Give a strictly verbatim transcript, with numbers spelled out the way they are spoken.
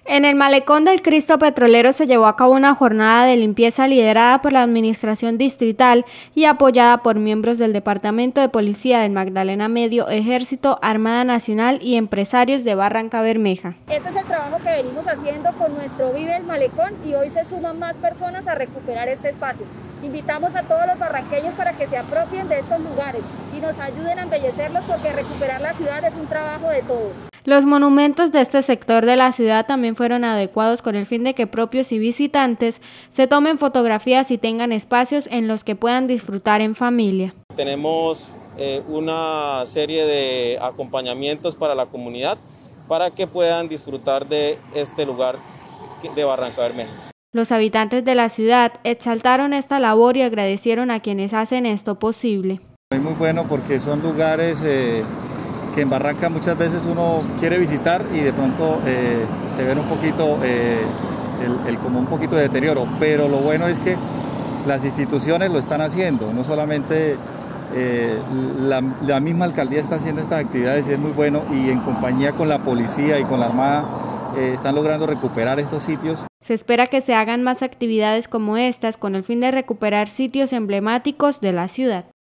En el Malecón del Cristo Petrolero se llevó a cabo una jornada de limpieza liderada por la Administración Distrital y apoyada por miembros del Departamento de Policía del Magdalena Medio, Ejército, Armada Nacional y empresarios de Barrancabermeja. Este es el trabajo que venimos haciendo con nuestro Vive el Malecón y hoy se suman más personas a recuperar este espacio. Invitamos a todos los barranqueños para que se apropien de estos lugares y nos ayuden a embellecerlos, porque recuperar la ciudad es un trabajo de todos. Los monumentos de este sector de la ciudad también fueron adecuados con el fin de que propios y visitantes se tomen fotografías y tengan espacios en los que puedan disfrutar en familia. Tenemos eh, una serie de acompañamientos para la comunidad para que puedan disfrutar de este lugar de Barrancabermeja. Los habitantes de la ciudad exaltaron esta labor y agradecieron a quienes hacen esto posible. Es muy bueno porque son lugares eh, que en Barranca muchas veces uno quiere visitar y de pronto eh, se ven un poquito, eh, el, el, como un poquito de deterioro, pero lo bueno es que las instituciones lo están haciendo, no solamente eh, la, la misma alcaldía está haciendo estas actividades y es muy bueno, y en compañía con la policía y con la Armada eh, están logrando recuperar estos sitios. Se espera que se hagan más actividades como estas con el fin de recuperar sitios emblemáticos de la ciudad.